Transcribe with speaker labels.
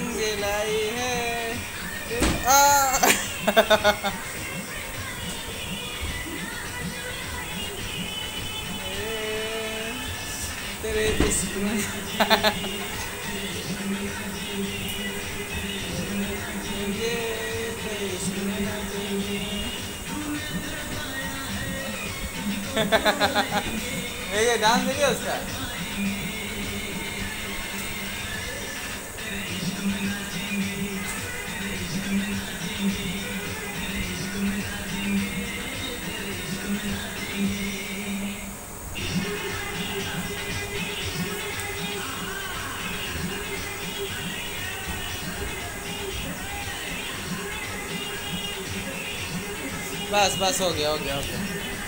Speaker 1: लाई है आ तेरे इश्क में ये तेरे इश्क में ना ये डांस देखिए उसका। बस बस हो गया हो गया हो गया।